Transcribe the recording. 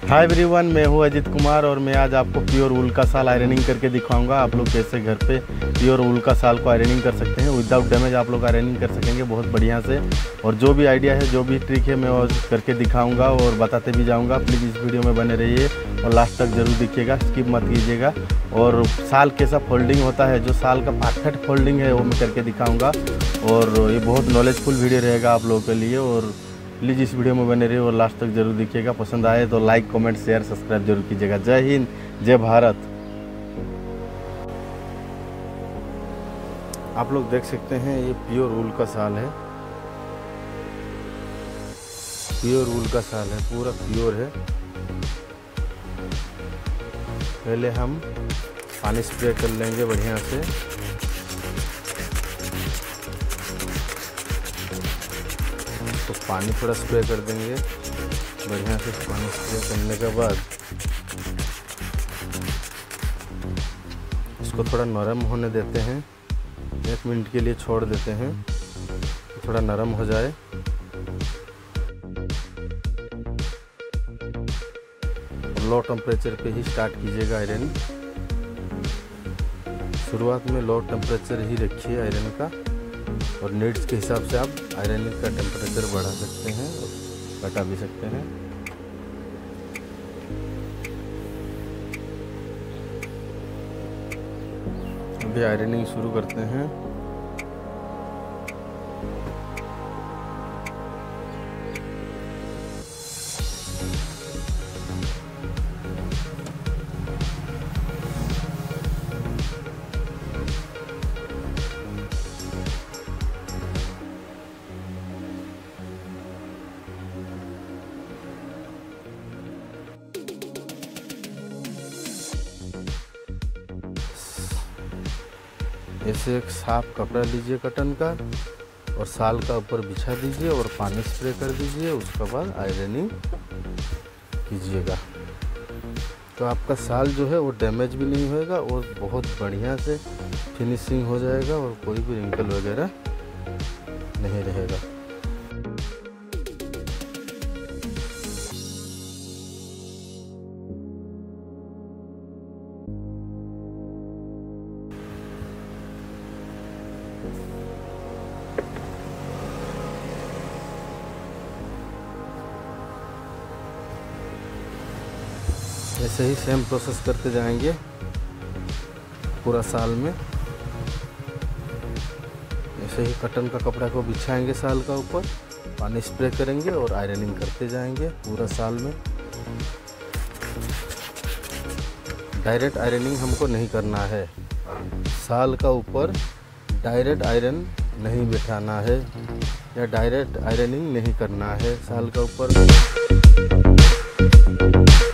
Hi everyone, मैं हूं अजित कुमार और मैं आज आपको प्योर वूल का शाल आयरनिंग करके दिखाऊंगा। आप लोग कैसे घर पे प्योर वूल का शाल को आयरनिंग कर सकते हैं, विदाउट डैमेज आप लोग आयरनिंग कर सकेंगे बहुत बढ़िया से। और जो भी आइडिया है, जो भी ट्रिक है, मैं वो करके दिखाऊंगा और बताते भी जाऊँगा। प्लीज़ इस वीडियो में बने रहिए और लास्ट तक ज़रूर देखिएगा, स्किप मत कीजिएगा। और शाल कैसा फोल्डिंग होता है, जो शाल का परफेक्ट फोल्डिंग है वो मैं करके दिखाऊँगा। और ये बहुत नॉलेजफुल वीडियो रहेगा आप लोगों के लिए। और प्लीज़ इस वीडियो में बने रहिए और लास्ट तक जरूर देखिएगा। पसंद आए तो लाइक, कमेंट, शेयर, सब्सक्राइब जरूर कीजिएगा। जय हिंद, जय भारत। आप लोग देख सकते हैं ये प्योर वूल का शाल है, प्योर वूल का शाल है, पूरा प्योर है। पहले हम पानी स्प्रे कर लेंगे बढ़िया से। तो पानी थोड़ा स्प्रे कर देंगे बढ़िया से। पानी स्प्रे करने के बाद इसको थोड़ा नरम होने देते हैं, 1 मिनट के लिए छोड़ देते हैं, थोड़ा नरम हो जाए। लो टेम्परेचर पे ही स्टार्ट कीजिएगा आयरन। शुरुआत में लो टेम्परेचर ही रखिए आयरन का, और नीड्स के हिसाब से आप आयरनिंग का टेम्परेचर बढ़ा सकते हैं और घटा भी सकते हैं। अभी आयरनिंग शुरू करते हैं। ऐसे एक साफ कपड़ा लीजिए कॉटन का और शाल का ऊपर बिछा दीजिए और पानी स्प्रे कर दीजिए। उसके बाद आयरनिंग कीजिएगा तो आपका शाल जो है वो डैमेज भी नहीं होएगा और बहुत बढ़िया से फिनिशिंग हो जाएगा और कोई भी रिंकल वगैरह नहीं रहेगा। ऐसे ही सेम प्रोसेस करते जाएंगे पूरा साल में। ऐसे ही कॉटन का कपड़ा को बिछाएंगे साल का ऊपर, पानी स्प्रे करेंगे और आयरनिंग करते जाएंगे पूरा साल में। डायरेक्ट आयरनिंग हमको नहीं करना है, साल का ऊपर डायरेक्ट आयरन नहीं बिठाना है या डायरेक्ट आयरनिंग नहीं करना है साल का ऊपर।